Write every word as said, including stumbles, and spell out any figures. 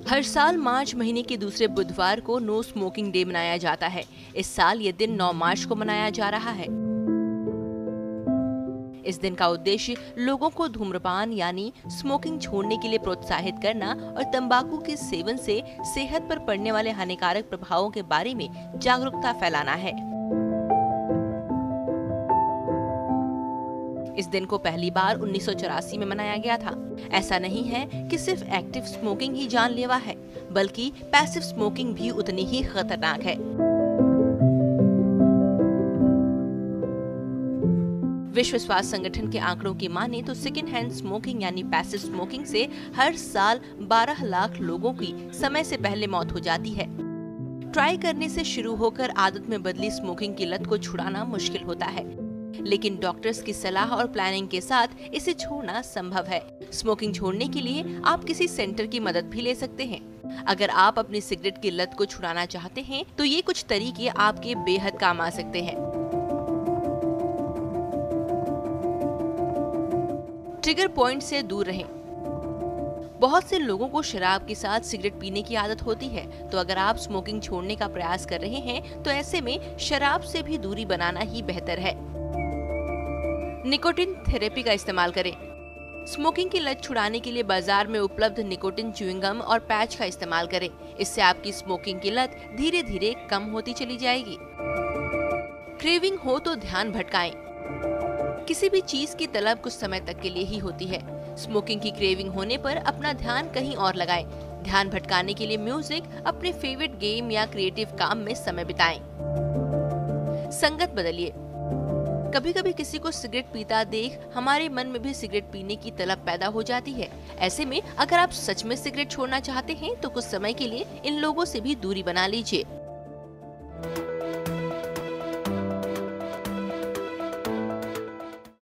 हर साल मार्च महीने के दूसरे बुधवार को नो स्मोकिंग डे मनाया जाता है। इस साल ये दिन नौ मार्च को मनाया जा रहा है। इस दिन का उद्देश्य लोगों को धूम्रपान यानी स्मोकिंग छोड़ने के लिए प्रोत्साहित करना और तंबाकू के सेवन से सेहत पर पड़ने वाले हानिकारक प्रभावों के बारे में जागरूकता फैलाना है। इस दिन को पहली बार उन्नीस सौ चौरासी में मनाया गया था। ऐसा नहीं है कि सिर्फ एक्टिव स्मोकिंग ही जानलेवा है, बल्कि पैसिव स्मोकिंग भी उतनी ही खतरनाक है। विश्व स्वास्थ्य संगठन के आंकड़ों की माने तो सेकेंड हैंड स्मोकिंग यानी पैसिव स्मोकिंग से हर साल बारह लाख लोगों की समय से पहले मौत हो जाती है। ट्राई करने से शुरू होकर आदत में बदली स्मोकिंग की लत को छुड़ाना मुश्किल होता है, लेकिन डॉक्टर्स की सलाह और प्लानिंग के साथ इसे छोड़ना संभव है। स्मोकिंग छोड़ने के लिए आप किसी सेंटर की मदद भी ले सकते हैं। अगर आप अपनी सिगरेट की लत को छुड़ाना चाहते हैं तो ये कुछ तरीके आपके बेहद काम आ सकते हैं। ट्रिगर पॉइंट से दूर रहें। बहुत से लोगों को शराब के साथ सिगरेट पीने की आदत होती है, तो अगर आप स्मोकिंग छोड़ने का प्रयास कर रहे हैं तो ऐसे में शराब से भी दूरी बनाना ही बेहतर है। निकोटिन थेरेपी का इस्तेमाल करें। स्मोकिंग की लत छुड़ाने के लिए बाजार में उपलब्ध निकोटिन च्युइंग गम और पैच का इस्तेमाल करें। इससे आपकी स्मोकिंग की लत धीरे धीरे कम होती चली जाएगी। क्रेविंग हो तो ध्यान भटकाएं। किसी भी चीज की तलब कुछ समय तक के लिए ही होती है। स्मोकिंग की क्रेविंग होने पर अपना ध्यान कहीं और लगाएं। ध्यान भटकाने के लिए म्यूजिक, अपने फेवरेट गेम या क्रिएटिव काम में समय बिताएं। संगत बदलिए। कभी कभी किसी को सिगरेट पीता देख हमारे मन में भी सिगरेट पीने की तलब पैदा हो जाती है। ऐसे में अगर आप सच में सिगरेट छोड़ना चाहते हैं तो कुछ समय के लिए इन लोगों से भी दूरी बना लीजिए।